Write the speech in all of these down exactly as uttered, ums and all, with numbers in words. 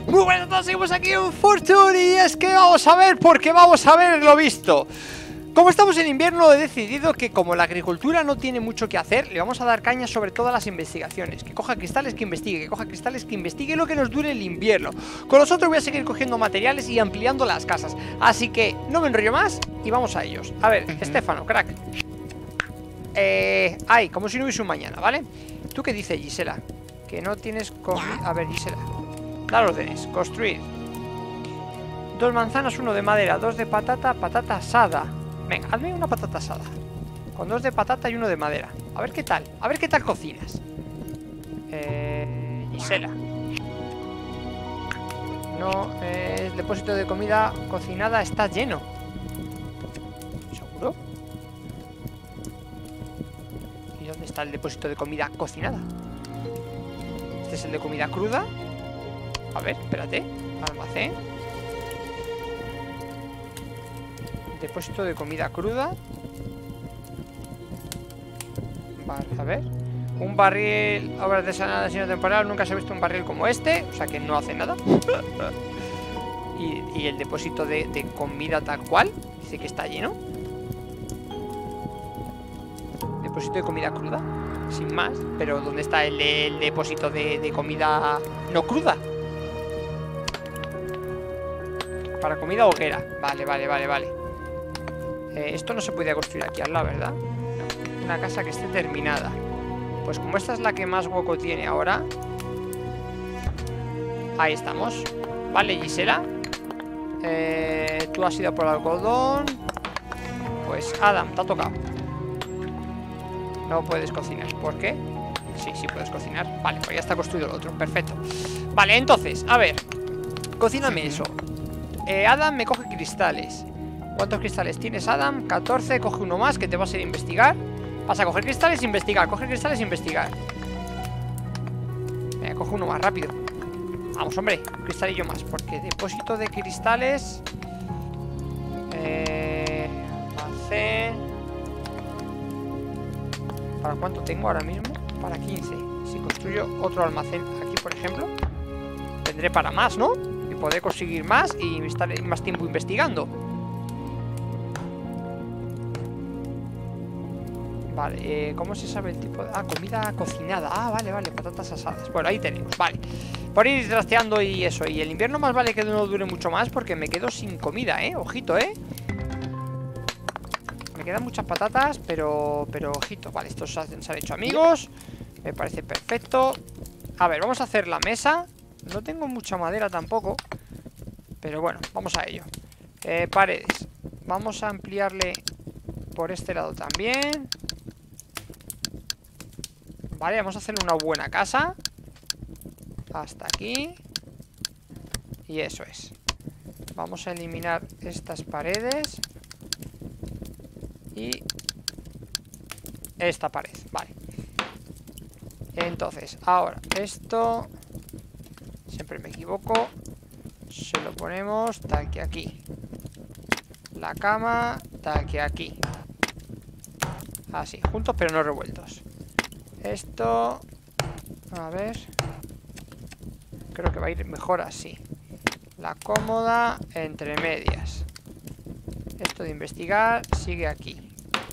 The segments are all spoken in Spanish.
Muy buenas a todos, seguimos aquí en Fortune. Y es que vamos a ver, porque vamos a ver lo visto. Como estamos en invierno, he decidido que como la agricultura no tiene mucho que hacer, le vamos a dar caña sobre todas las investigaciones. Que coja cristales, que investigue, que coja cristales, que investigue lo que nos dure el invierno. Con los otros voy a seguir cogiendo materiales y ampliando las casas. Así que no me enrollo más y vamos a ellos. A ver, uh-huh. Estefano, crack. Eh, ay, como si no hubiese un mañana, ¿vale? ¿Tú qué dices, Gisela? Que no tienes... A ver, Gisela, dar órdenes, construir. Dos manzanas, uno de madera, dos de patata, patata asada. Venga, hazme una patata asada con dos de patata y uno de madera. A ver qué tal, a ver qué tal cocinas. Eh... Gisela. No, eh, el depósito de comida cocinada está lleno. ¿Seguro? ¿Y dónde está el depósito de comida cocinada? Este es el de comida cruda. A ver, espérate. Almacén. Depósito de comida cruda. Vale, a ver. Un barril, obras de sanada de diseño temporal. Nunca se ha visto un barril como este. O sea que no hace nada. y, y el depósito de, de comida tal cual. Dice que está lleno. Depósito de comida cruda. Sin más. Pero ¿dónde está el, el depósito de, de comida no cruda? Para comida hoguera. Vale, vale, vale, vale. Eh, esto no se podía construir aquí al lado, ¿verdad? No. Una casa que esté terminada. Pues como esta es la que más hueco tiene ahora. Ahí estamos. Vale, Gisela. Eh, tú has ido por el algodón. Pues Adam, te ha tocado. No puedes cocinar. ¿Por qué? Sí, sí puedes cocinar. Vale, pues ya está construido el otro. Perfecto. Vale, entonces, a ver. Cocíname eso. eh, Adam me coge cristales. ¿Cuántos cristales tienes, Adam? catorce, coge uno más que te vas a ir a investigar. Vas a coger cristales e investigar. Coger cristales e investigar. Venga, coge uno más, rápido. Vamos, hombre, un cristalillo más. Porque depósito de cristales. Eh, almacén. ¿Para cuánto tengo ahora mismo? Para quince. Si construyo otro almacén aquí, por ejemplo, tendré para más, ¿no? Y podré conseguir más y estar más tiempo investigando. Vale, eh, ¿cómo se sabe el tipo de...? Ah, comida cocinada. Ah, vale, vale, patatas asadas. Bueno, ahí tenemos, vale. Por ir trasteando y eso. Y el invierno más vale que no dure mucho más porque me quedo sin comida, ¿eh? Ojito, ¿eh? Me quedan muchas patatas, pero... Pero, ojito. Vale, estos se han, se han hecho amigos. Me parece perfecto. A ver, vamos a hacer la mesa. No tengo mucha madera tampoco. Pero bueno, vamos a ello. Eh, paredes. Vamos a ampliarle por este lado también. Vale, vamos a hacerle una buena casa. Hasta aquí. Y eso es. Vamos a eliminar estas paredes. Y esta pared, vale. Entonces, ahora esto, siempre me equivoco, se lo ponemos tal que aquí. La cama tal que aquí. Así, juntos pero no revueltos. Esto, a ver, creo que va a ir mejor así. La cómoda entre medias. Esto de investigar sigue aquí.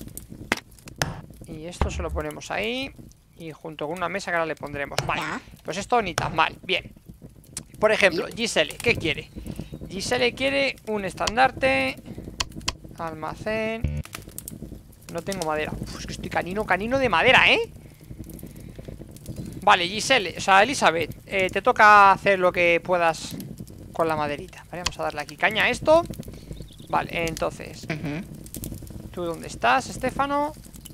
Y esto se lo ponemos ahí. Y junto con una mesa que ahora le pondremos. Vale, pues esto ni tan mal. Bien. Por ejemplo, Giselle, ¿qué quiere? Giselle quiere un estandarte. Almacén. No tengo madera. Uf, es que estoy canino, canino de madera, ¿eh? Vale, Giselle, o sea, Elizabeth, eh, te toca hacer lo que puedas con la maderita. Vale, vamos a darle aquí caña a esto. Vale, entonces, uh-huh. ¿Tú dónde estás, Estefano?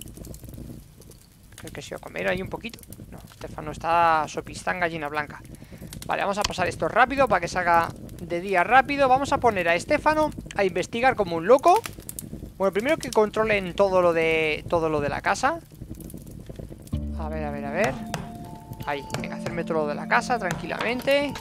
Creo que se iba a comer ahí un poquito. No, Estefano está sopistán gallina blanca. Vale, vamos a pasar esto rápido para que salga de día rápido. Vamos a poner a Estefano a investigar como un loco. Bueno, primero que controlen todo lo de todo lo de la casa. A ver, a ver, a ver. Ahí, venga, hacerme todo lo de la casa tranquilamente.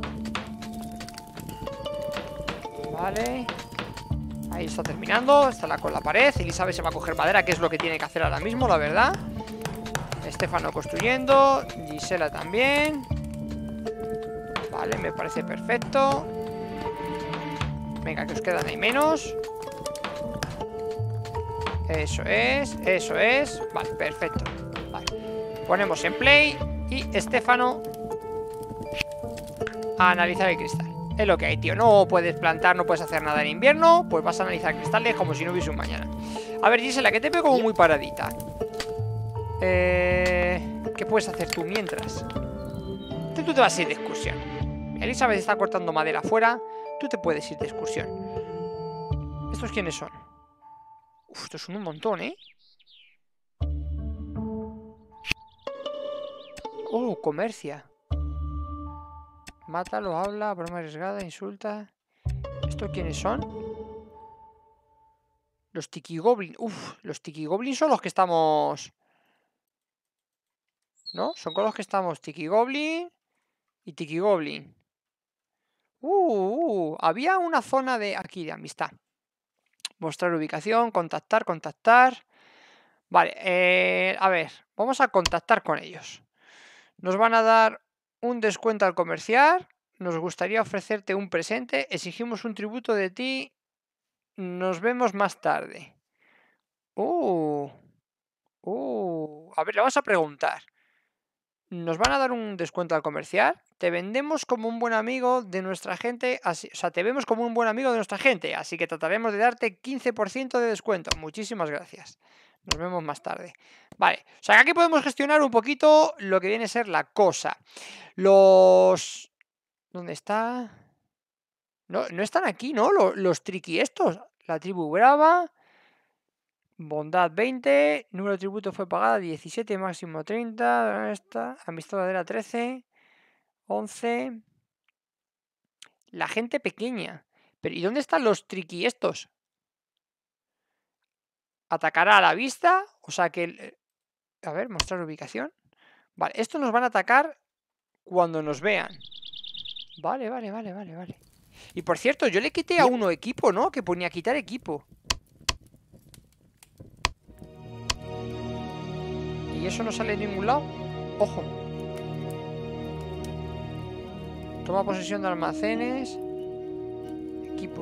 Vale. Ahí está terminando, está la, con la pared. Elizabeth se va a coger madera, que es lo que tiene que hacer ahora mismo, la verdad. Estefano construyendo. Gisela también. Vale, me parece perfecto. Venga, que os quedan ahí menos. Eso es, eso es. Vale, perfecto. Vale. Ponemos en play y Estefano a analizar el cristal. Es lo que hay, tío. No puedes plantar, no puedes hacer nada en invierno. Pues vas a analizar cristales como si no hubiese un mañana. A ver, Gisela, que te veo como muy paradita. Eh... ¿Qué puedes hacer tú mientras? Tú, tú te vas a ir de excursión. Elizabeth está cortando madera afuera. Tú te puedes ir de excursión. ¿Estos quiénes son? Uf, estos son un montón, ¿eh? Oh, comercia. Mátalo, habla, broma arriesgada, insulta. ¿Estos quiénes son? Los Tiki Goblin. Uf, los Tiki Goblin son los que estamos... ¿No? Son con los que estamos Tiki Goblin y Tiki Goblin. Uh, uh, había una zona de... Aquí, de amistad. Mostrar ubicación, contactar, contactar. Vale, eh, a ver, vamos a contactar con ellos. Nos van a dar un descuento al comerciar. Nos gustaría ofrecerte un presente. Exigimos un tributo de ti. Nos vemos más tarde. Uh, uh, a ver, le vamos a preguntar. Nos van a dar un descuento al comerciar. Te vendemos como un buen amigo de nuestra gente. Así, o sea, te vemos como un buen amigo de nuestra gente. Así que trataremos de darte quince por ciento de descuento. Muchísimas gracias. Nos vemos más tarde. Vale, o sea que aquí podemos gestionar un poquito lo que viene a ser la cosa. Los... ¿Dónde está? No, no están aquí, ¿no? Los, los triqui estos. La tribu brava. Bondad veinte. Número de tributo fue pagada diecisiete, máximo treinta. ¿Dónde está? Amistad verdadera trece. once. La gente pequeña. Pero ¿y dónde están los triqui estos? Atacará a la vista. O sea que... A ver, mostrar ubicación. Vale, estos nos van a atacar cuando nos vean. Vale, vale, vale, vale, vale. Y por cierto, yo le quité a uno equipo, ¿no? Que ponía quitar equipo. ¿Y eso no sale en ningún lado? Ojo. Toma posesión de almacenes. Equipo.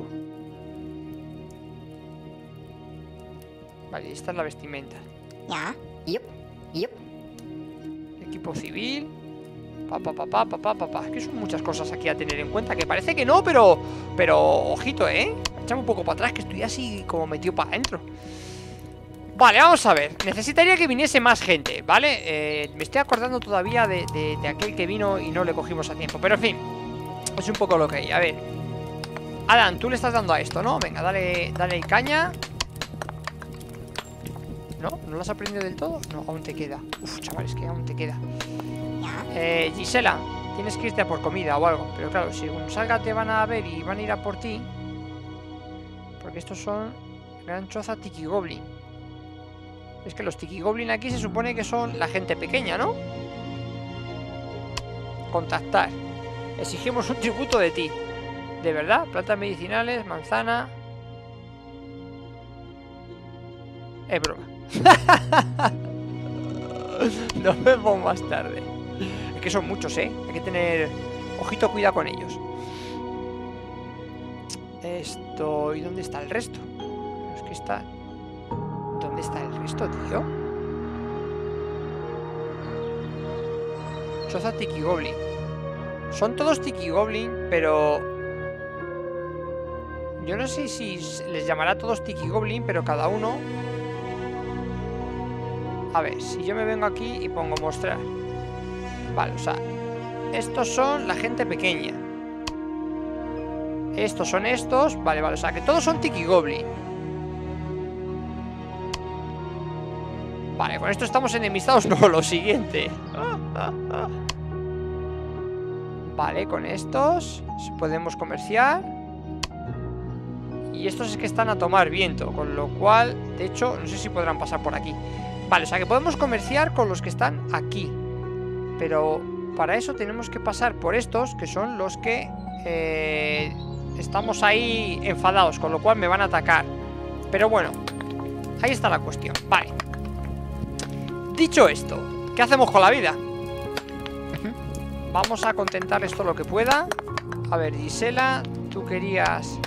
Vale, esta es la vestimenta. Ya, yup, yup. Equipo civil. Papá, papá, papá, papá. Es que son muchas cosas aquí a tener en cuenta. Que parece que no, pero... Pero, ojito, ¿eh? Echame un poco para atrás, que estoy así como metido para adentro. Vale, vamos a ver. Necesitaría que viniese más gente, ¿vale? Eh, me estoy acordando todavía de, de, de aquel que vino y no le cogimos a tiempo. Pero en fin, es un poco lo que hay. A ver, Adam, tú le estás dando a esto, ¿no? Venga, dale, dale caña. ¿No? ¿No lo has aprendido del todo? No, aún te queda. Uf, chavales, que aún te queda. Eh, Gisela, tienes que irte a por comida o algo. Pero claro, si según salga te van a ver y van a ir a por ti. Porque estos son Gran Choza Tiki Goblin. Es que los Tiki Goblin aquí se supone que son la gente pequeña, ¿no? Contactar. Exigimos un tributo de ti. ¿De verdad? Plantas medicinales, manzana. Es broma. Nos vemos más tarde. Es que son muchos, ¿eh? Hay que tener ojito, cuidado con ellos. Esto... ¿Y dónde está el resto? Es que está... ¿Dónde está el resto, tío? Choza Tiki Goblin. Son todos Tiki Goblin, pero... Yo no sé si les llamará a todos Tiki Goblin, pero cada uno... A ver, si yo me vengo aquí y pongo mostrar. Vale, o sea, estos son la gente pequeña. Estos son estos. Vale, vale, o sea, que todos son Tiki Goblin. Vale, con esto estamos enemistados. No, lo siguiente. Vale, con estos podemos comerciar. Y estos es que están a tomar viento, con lo cual, de hecho, no sé si podrán pasar por aquí. Vale, o sea que podemos comerciar con los que están aquí. Pero para eso tenemos que pasar por estos, que son los que eh, estamos ahí enfadados, con lo cual me van a atacar. Pero bueno, ahí está la cuestión. Vale. Dicho esto, ¿qué hacemos con la vida? Vamos a contentar esto lo que pueda. A ver, Gisela, tú querías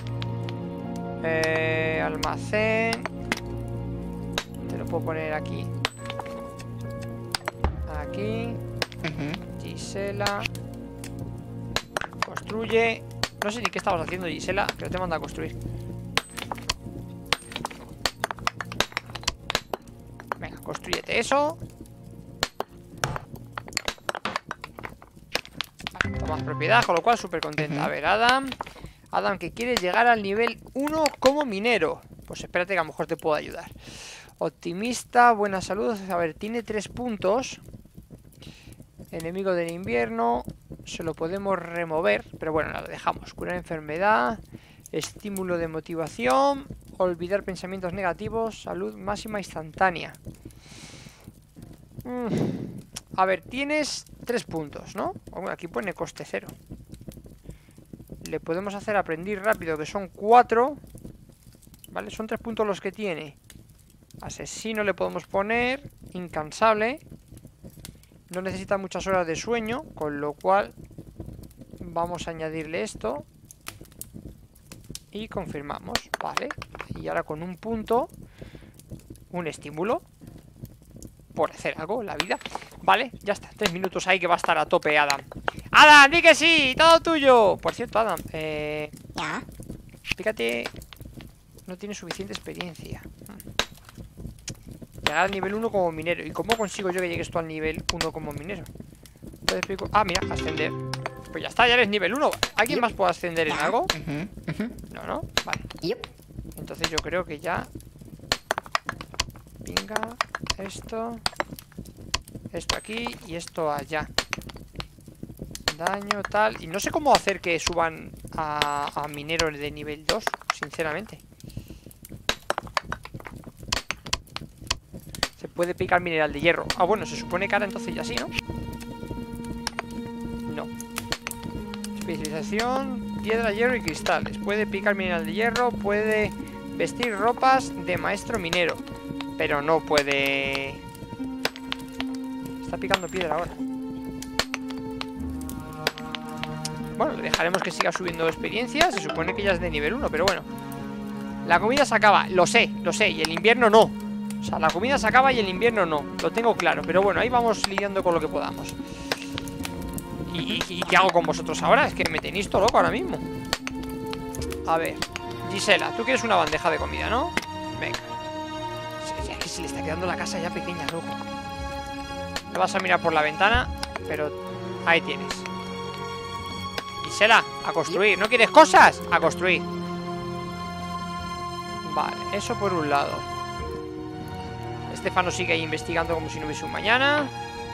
eh, almacén. Te lo puedo poner aquí. Aquí. Ujú. Gisela. Construye. No sé ni qué estabas haciendo, Gisela, pero te manda a construir. Venga, construyete eso. Vale, tomas propiedad, con lo cual súper contenta. Uh-huh. A ver, Adam. Adam, que quieres llegar al nivel uno como minero. Pues espérate que a lo mejor te puedo ayudar. Optimista, buena salud. A ver, tiene tres puntos. Enemigo del invierno. Se lo podemos remover, pero bueno, lo dejamos. Curar enfermedad. Estímulo de motivación. Olvidar pensamientos negativos. Salud máxima instantánea. Mm. A ver, tienes tres puntos, ¿no? Bueno, aquí pone coste cero. Le podemos hacer aprender rápido, que son cuatro. Vale, son tres puntos los que tiene. Asesino le podemos poner. Incansable. No necesita muchas horas de sueño, con lo cual vamos a añadirle esto. Y confirmamos, vale. Y ahora con un punto, un estímulo por hacer algo en la vida. Vale, ya está, tres minutos ahí que va a estar a tope Adam. Adam, di que sí, todo tuyo. Por cierto, Adam, eh, Ya. fíjate, no tiene suficiente experiencia. Llegar al nivel uno como minero. ¿Y cómo consigo yo que llegues tú al nivel uno como minero? ¿Puedes explicar? Ah, mira, ascender. Pues ya está, ya eres nivel uno. ¿Alguien Yep. más puede ascender en Ya. algo? Ujú, ujú. No, no, vale. Yep. Entonces yo creo que ya. Venga, esto. Esto aquí y esto allá. Daño, tal. Y no sé cómo hacer que suban a, a mineros de nivel dos, sinceramente. Se puede picar mineral de hierro. Ah, bueno, se supone que ahora entonces ya sí, ¿no? No. Especialización, piedra, hierro y cristales. Puede picar mineral de hierro. Puede vestir ropas de maestro minero. Pero no puede... Está picando piedra ahora. Bueno, le dejaremos que siga subiendo experiencia. Se supone que ya es de nivel uno, pero bueno. La comida se acaba, lo sé, lo sé. Y el invierno no. O sea, la comida se acaba y el invierno no. Lo tengo claro, pero bueno, ahí vamos lidiando con lo que podamos. ¿Y, y, y qué hago con vosotros ahora? Es que me tenéis todo loco ahora mismo. A ver, Gisela, tú quieres una bandeja de comida, ¿no? Venga. Es que se le está quedando la casa ya pequeña, loco. No vas a mirar por la ventana, pero ahí tienes. Gisela, a construir. ¿No quieres cosas? A construir. Vale, eso por un lado. Estefano sigue ahí investigando como si no hubiese un mañana.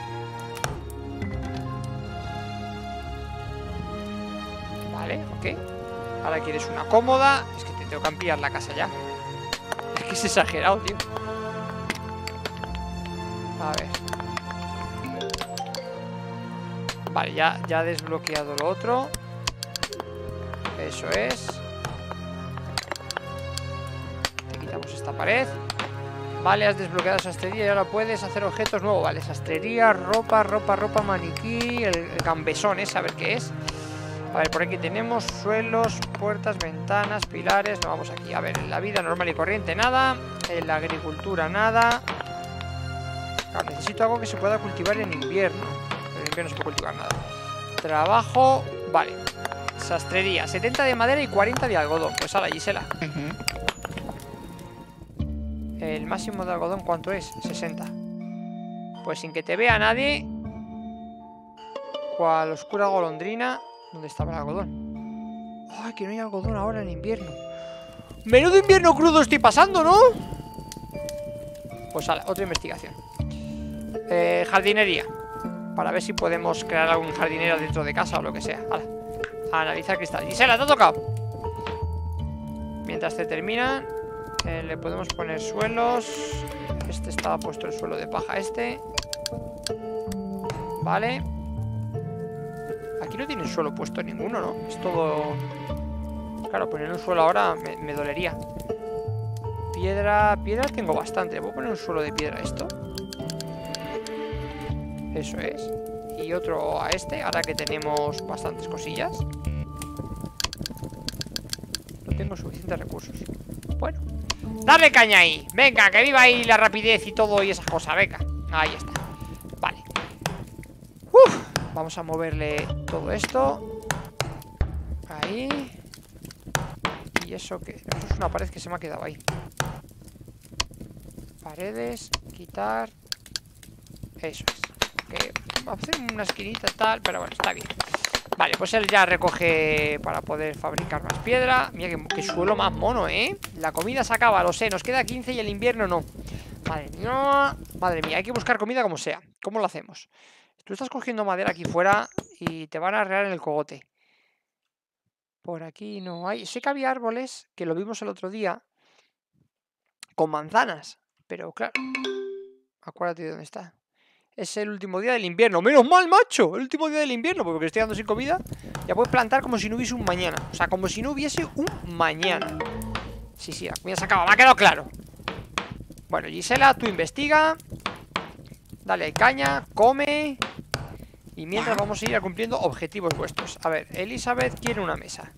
Vale, ok. Ahora quieres una cómoda. Es que te tengo que ampliar la casa ya. Es que es exagerado, tío. A ver. Vale, ya, ya he desbloqueado lo otro. Eso es. Te quitamos esta pared. Vale, has desbloqueado sastrería y ahora puedes hacer objetos nuevos. Vale, sastrería, ropa, ropa, ropa, maniquí. El, el gambesón ese, a ver qué es. A ver, por aquí tenemos suelos, puertas, ventanas, pilares. No, vamos aquí. A ver, en la vida normal y corriente nada. En la agricultura nada. Claro, necesito algo que se pueda cultivar en invierno. En invierno no se puede cultivar nada. Trabajo, vale. Sastrería, setenta de madera y cuarenta de algodón. Pues ahora, Gisela. Ujú. El máximo de algodón, ¿cuánto es? sesenta. Pues sin que te vea nadie. Cual oscura golondrina. ¿Dónde estaba el algodón? Ay, que no hay algodón ahora en invierno. Menudo invierno crudo estoy pasando, ¿no? Pues ahora, otra investigación. Eh, jardinería. Para ver si podemos crear algún jardinero dentro de casa o lo que sea. Hala. A analizar cristal. Gisela, te ha tocado. Mientras te terminan, eh, le podemos poner suelos. Este estaba puesto el suelo de paja este. Vale. Aquí no tiene suelo puesto ninguno, ¿no? Es todo... Claro, poner un suelo ahora me, me dolería. Piedra... Piedra tengo bastante. ¿Puedo poner un suelo de piedra a esto? Eso es. Y y otro a este, ahora que tenemos bastantes cosillas. No tengo suficientes recursos. Bueno, dale caña ahí. Venga, que viva ahí la rapidez y todo y esas cosas. Venga, ahí está. Vale. Uf, vamos a moverle todo esto. Ahí. ¿Y eso qué? Eso es una pared que se me ha quedado ahí. Paredes, quitar. Eso es. Que va a hacer una esquinita tal, pero bueno, está bien. Vale, pues él ya recoge para poder fabricar más piedra. Mira que, que suelo más mono, ¿eh? La comida se acaba, lo sé, nos queda quince y el invierno no. Madre mía, madre mía, hay que buscar comida como sea. ¿Cómo lo hacemos? Tú estás cogiendo madera aquí fuera y te van a arrear en el cogote. Por aquí no hay. Sé que había árboles, que lo vimos el otro día, con manzanas. Pero claro, acuérdate de dónde está. Es el último día del invierno. ¡Menos mal, macho! El último día del invierno, porque estoy dando sin comida. Ya puedes plantar como si no hubiese un mañana. O sea, como si no hubiese un mañana. Sí, sí, la comida se acaba, me ha quedado claro. Bueno, Gisela, tú investiga. Dale caña, come. Y mientras vamos a ir cumpliendo objetivos vuestros. A ver, Elizabeth quiere una mesa.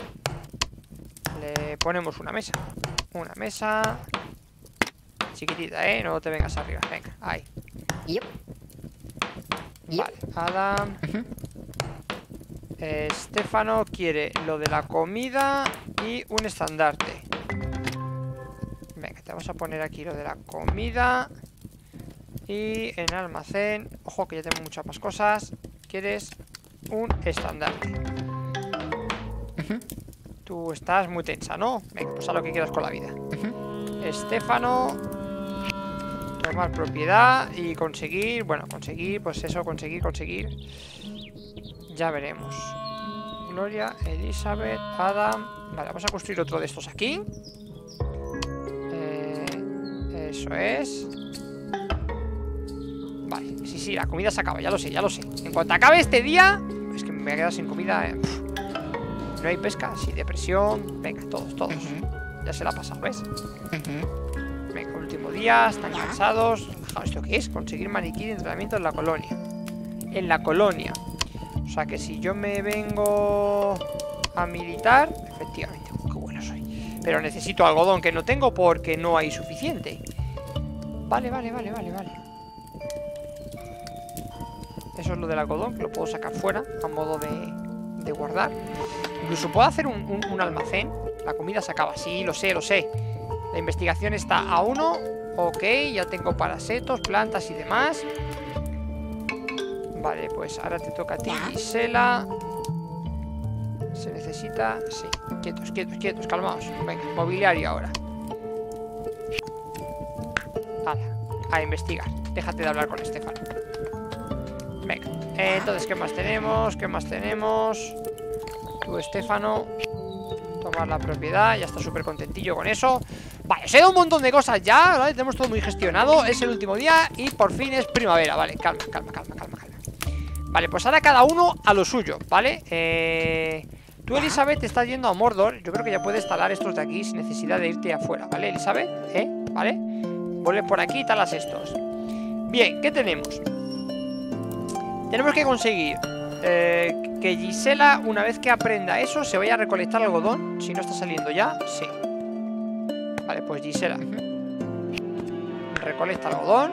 Le ponemos una mesa. Una mesa chiquitita, ¿eh? No te vengas arriba, venga, ahí. Yep. Vale, Adam. eh, Estefano quiere lo de la comida y un estandarte. Venga, te vamos a poner aquí lo de la comida. Y en almacén, ojo que ya tengo muchas más cosas. ¿Quieres un estandarte? Tú estás muy tensa, ¿no? Venga, pues a lo que quieras con la vida. Estefano, tomar propiedad y conseguir, bueno, conseguir, pues eso, conseguir, conseguir. Ya veremos. Gloria, Elizabeth, Adam. Vale, vamos a construir otro de estos aquí. Eh, eso es. Vale, sí, sí, la comida se acaba, ya lo sé, ya lo sé. En cuanto acabe este día, es que me voy a quedar sin comida. eh. No hay pesca, sí, depresión. Venga, todos, todos. Ya se la ha pasado, ¿ves? Venga, último día, están cansados. ¿Esto qué es? Conseguir maniquí de entrenamiento en la colonia. En la colonia. O sea que si yo me vengo a militar, efectivamente, oh, qué bueno soy. Pero necesito algodón que no tengo porque no hay suficiente. Vale, vale, vale, vale, vale. Eso es lo del algodón, que lo puedo sacar fuera a modo de, de guardar. Incluso puedo hacer un, un, un almacén. La comida se acaba, sí, lo sé, lo sé. La investigación está a uno. Ok, ya tengo parasetos, plantas y demás. Vale, pues ahora te toca a ti, Gisela. Se necesita... Sí, quietos, quietos, quietos, calmaos. Venga, mobiliario ahora. Hala, a investigar. Déjate de hablar con Estefano. Venga, eh, entonces, ¿qué más tenemos? ¿Qué más tenemos? Tú, Estefano, tomar la propiedad. Ya está súper contentillo con eso. Vale, se da un montón de cosas ya, ¿vale? Tenemos todo muy gestionado. Es el último día y por fin es primavera. Vale, calma, calma, calma, calma, calma. Vale, pues ahora cada uno a lo suyo, ¿vale? Eh... Tú, Elizabeth, te estás yendo a Mordor. Yo creo que ya puedes talar estos de aquí sin necesidad de irte afuera, ¿vale, Elizabeth? ¿Eh? ¿Vale? Vuelve por aquí y talas estos. Bien, ¿qué tenemos? Tenemos que conseguir eh, que Gisela, una vez que aprenda eso, se vaya a recolectar algodón. Si no está saliendo ya, sí. Vale, pues Gisela recolecta algodón.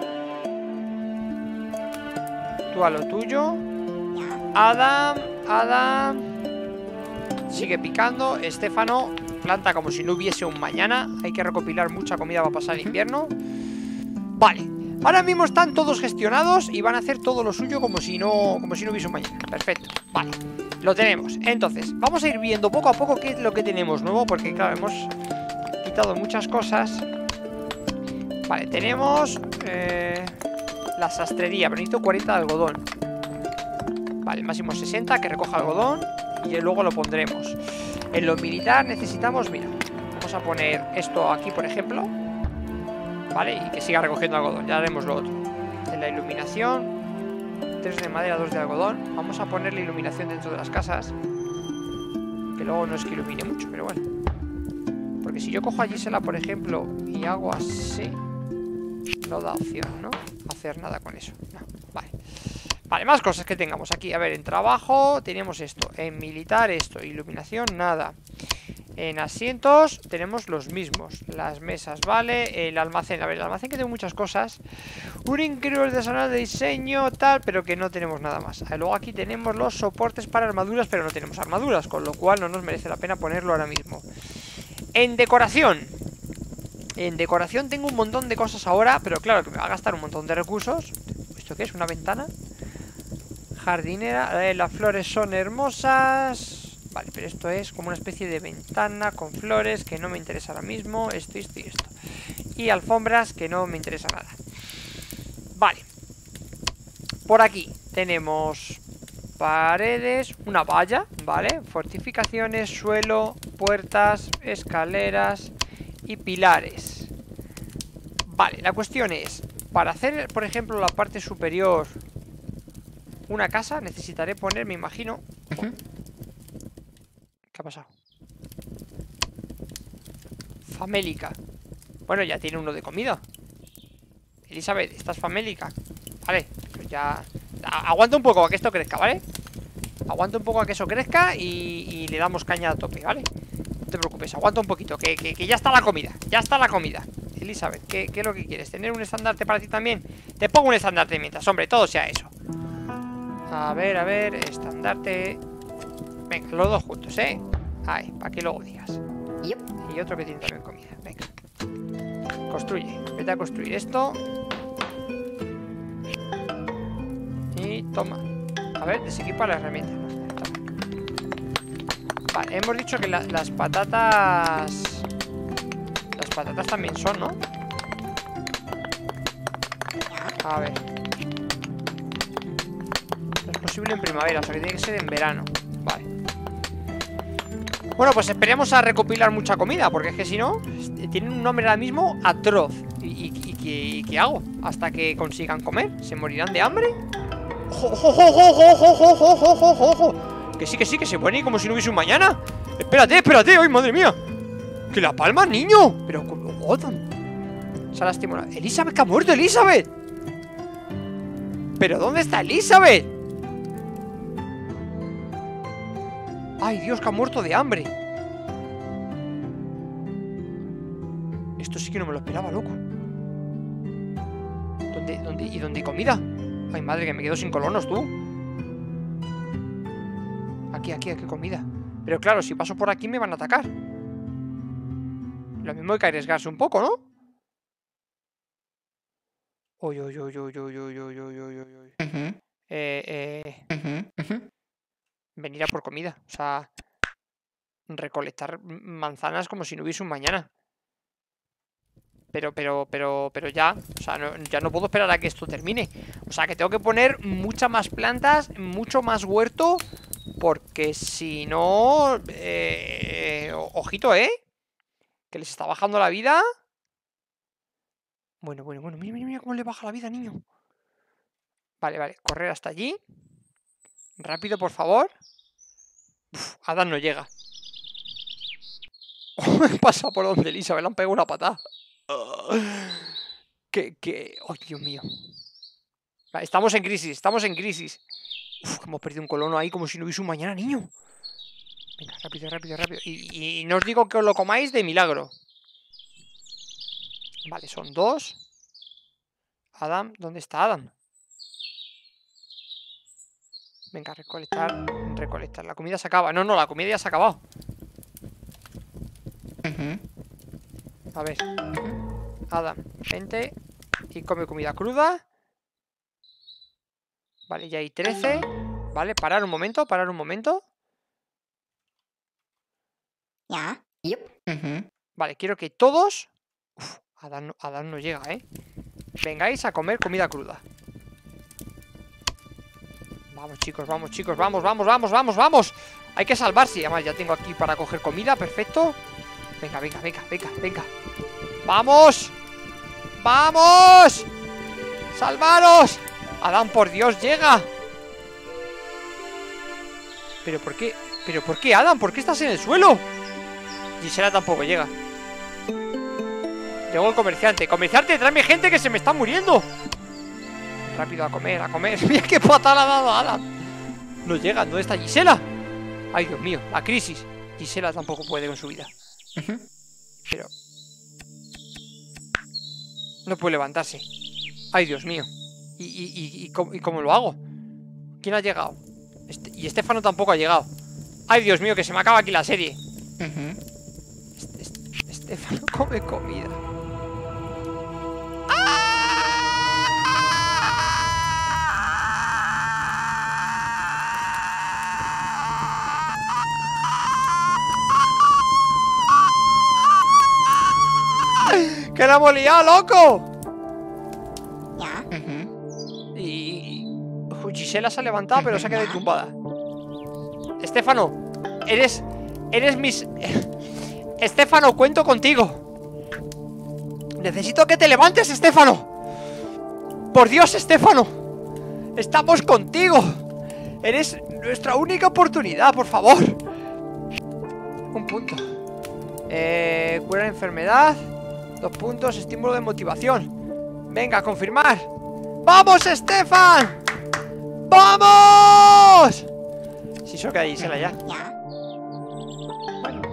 Tú a lo tuyo. Adam, Adam sigue picando. Estefano planta como si no hubiese un mañana. Hay que recopilar mucha comida para pasar el invierno. Vale, ahora mismo están todos gestionados y van a hacer todo lo suyo como si no, como si no hubiese un mañana. Perfecto, vale, lo tenemos. Entonces, vamos a ir viendo poco a poco qué es lo que tenemos nuevo, porque claro, hemos quitado muchas cosas. Vale, tenemos eh, la sastrería, pero necesito cuarenta de algodón. Vale, máximo sesenta, que recoja algodón. Y luego lo pondremos. En lo militar necesitamos, mira, vamos a poner esto aquí, por ejemplo. Vale, y que siga recogiendo algodón. Ya haremos lo otro. En la iluminación, tres de madera, dos de algodón. Vamos a poner la iluminación dentro de las casas, que luego no es que ilumine mucho, pero bueno. Porque si yo cojo a Gisela, por ejemplo, y hago así, no da opción, ¿no? Hacer nada con eso, no, vale. Vale, más cosas que tengamos aquí. A ver, en trabajo tenemos esto. En militar esto. Iluminación, nada. En asientos tenemos los mismos. Las mesas, vale. El almacén, a ver, el almacén que tengo muchas cosas. Un increíble artesanal de diseño, tal, pero que no tenemos nada más. A ver, luego aquí tenemos los soportes para armaduras, pero no tenemos armaduras, con lo cual no nos merece la pena ponerlo ahora mismo. En decoración. En decoración tengo un montón de cosas ahora, pero claro que me va a gastar un montón de recursos. ¿Esto qué es? ¿Una ventana? Jardinera, eh, las flores son hermosas. Vale, pero esto es como una especie de ventana con flores que no me interesa ahora mismo. Esto, esto y esto. Y alfombras que no me interesa nada. Vale. Por aquí tenemos paredes, una valla, ¿vale? Fortificaciones, suelo, puertas, escaleras y pilares. Vale, la cuestión es, para hacer, por ejemplo, la parte superior una casa, necesitaré poner, me imagino... Uh-huh. ¿Qué ha pasado? Famélica. Bueno, ya tiene uno de comida. Elizabeth, ¿estás famélica? Vale, pues ya... Aguanta un poco a que esto crezca, ¿vale? Aguanta un poco a que eso crezca y, y le damos caña a tope, ¿vale? No te preocupes, aguanta un poquito, que, que, que ya está la comida. Ya está la comida. Elizabeth, ¿qué, ¿qué es lo que quieres? ¿Tener un estandarte para ti también? Te pongo un estandarte mientras, hombre, todo sea eso. A ver, a ver, estandarte. Venga, los dos juntos, ¿eh? Ahí, para que luego digas. Yep. Y otro que tiene también comida. Venga. Construye. Vete a construir esto. Y toma. A ver, desequipa la herramienta. Vale, hemos dicho que la, las patatas... Las patatas también son, ¿no? A ver. No es posible en primavera, o sea que tiene que ser en verano. Vale. Bueno, pues esperemos a recopilar mucha comida, porque es que si no, tienen un nombre ahora mismo atroz. ¿Y, y, y, qué, y qué hago? Hasta que consigan comer. ¿Se morirán de hambre? ¡Ojo, ojo, ojo, ojo, ojo, ojo, ojo, ojo! Que sí, que sí, que se mueren y como si no hubiese un mañana. Espérate, espérate, ¡ay, madre mía! ¡Que la palma, niño! Pero como godan. Se ha lastimado. ¡Elizabeth, que ha muerto, Elizabeth! ¿Pero dónde está Elizabeth? ¡Ay, Dios, que ha muerto de hambre! Esto sí que no me lo esperaba, loco. ¿Dónde, dónde, ¿Y dónde hay comida? Ay, madre, que me quedo sin colonos, tú. Aquí, aquí, aquí comida. Pero claro, si paso por aquí me van a atacar. Lo mismo hay que arriesgarse un poco, ¿no? Uy, uy, uy, uy, uy, uy, uy, uy, uy, uy. Uh-huh. Eh, eh... Uh-huh. Uh-huh. Venir a por comida. O sea, recolectar manzanas como si no hubiese un mañana. Pero, pero, pero, pero ya. O sea, no, ya no puedo esperar a que esto termine. O sea, que tengo que poner muchas más plantas, mucho más huerto. Porque si no... Eh, ojito, ¿eh? Que les está bajando la vida. Bueno, bueno, bueno. Mira, mira, mira cómo le baja la vida, niño. Vale, vale. Correr hasta allí. Rápido, por favor. Uf, Adán no llega. Pasa por donde Elizabeth le han pegado una patada. Que, que... ¡Oh, Dios mío! Vale, estamos en crisis, estamos en crisis. Uf, hemos perdido un colono ahí como si no hubiese un mañana, niño. Venga, rápido, rápido, rápido. Y, y no os digo que os lo comáis de milagro. Vale, son dos. Adam, ¿dónde está Adam? Venga, recolectar, recolectar. La comida se acaba. No, no, la comida ya se ha acabado. Uh-huh. A ver. Adam, vente y come comida cruda. Vale, ya hay trece. Vale, parar un momento, parar un momento. Ya. Yep. Uh-huh. Vale, quiero que todos... Uf, Adán, no- Adán no llega, ¿eh? Vengáis a comer comida cruda. Vamos, chicos, vamos, chicos, vamos, vamos, vamos, vamos, vamos. Hay que salvarse. Además, ya tengo aquí para coger comida, perfecto. Venga, venga, venga, venga, venga. ¡Vamos! ¡Vamos! ¡Salvaros! Adán, por Dios, llega. ¿Pero por qué? ¿Pero por qué, Adán? ¿Por qué estás en el suelo? Gisela tampoco llega. Llegó el comerciante. ¡Comerciante, tráeme gente que se me está muriendo! rápido a comer, a comer. Mira qué patada le ha dado a Adam. No llega, ¿dónde está Gisela? Ay, Dios mío, la crisis. Gisela tampoco puede con su vida. Pero no puede levantarse. Ay, Dios mío. ¿Y, y, y, y, cómo, y cómo lo hago? ¿Quién ha llegado? Este, y Estefano tampoco ha llegado. Ay, Dios mío, que se me acaba aquí la serie. este, este, Estefano come comida. ¡Que la hemos liado, loco! Ya. Y, y Gisela se ha levantado, pero se ha quedado tumbada. Estefano, eres... Eres mis... Estefano, cuento contigo. Necesito que te levantes, Estefano. Por Dios, Estefano. Estamos contigo. Eres nuestra única oportunidad, por favor. Un punto. Eh, cura la enfermedad. Dos puntos, estímulo de motivación. Venga, a confirmar. ¡Vamos, Estefan! ¡Vamos! Si solo queda Gisela ya. Ya. Bueno.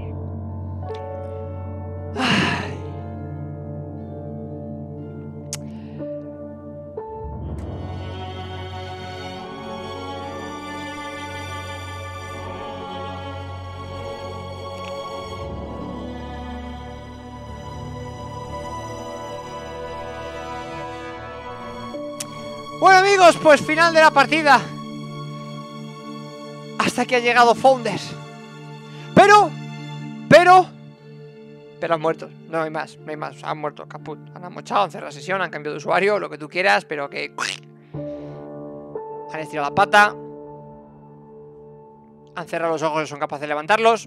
Ay. Bueno, amigos, pues final de la partida. Hasta que ha llegado Founders. Pero, pero Pero han muerto, no hay más, no hay más, han muerto, caput. Han amochado, han cerrado la sesión, han cambiado de usuario, lo que tú quieras, pero que han estirado la pata. Han cerrado los ojos y son capaces de levantarlos.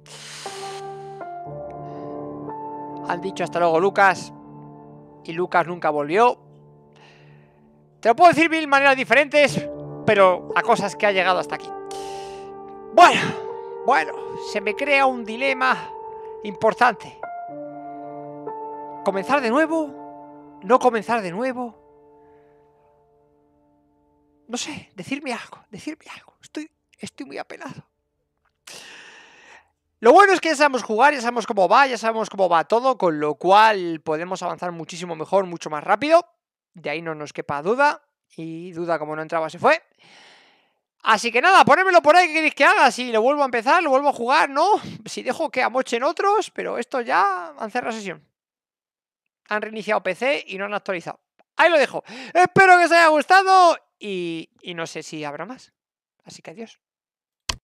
Han dicho hasta luego, Lucas. Y Lucas nunca volvió. Te lo puedo decir de mil maneras diferentes, pero la cosa es que ha llegado hasta aquí. Bueno, bueno, se me crea un dilema importante. ¿Comenzar de nuevo? ¿No comenzar de nuevo? No sé, decirme algo, decirme algo. Estoy, estoy muy apenado. Lo bueno es que ya sabemos jugar, ya sabemos cómo va, ya sabemos cómo va todo, con lo cual podemos avanzar muchísimo mejor, mucho más rápido. De ahí no nos quepa duda. Y duda como no entraba se fue. Así que nada, ponérmelo por ahí, ¿qué queréis que haga? Si lo vuelvo a empezar, lo vuelvo a jugar, ¿no? Si dejo que amochen otros, pero esto ya han cerrado sesión. Han reiniciado P C y no han actualizado. Ahí lo dejo. Espero que os haya gustado y, y no sé si habrá más. Así que adiós.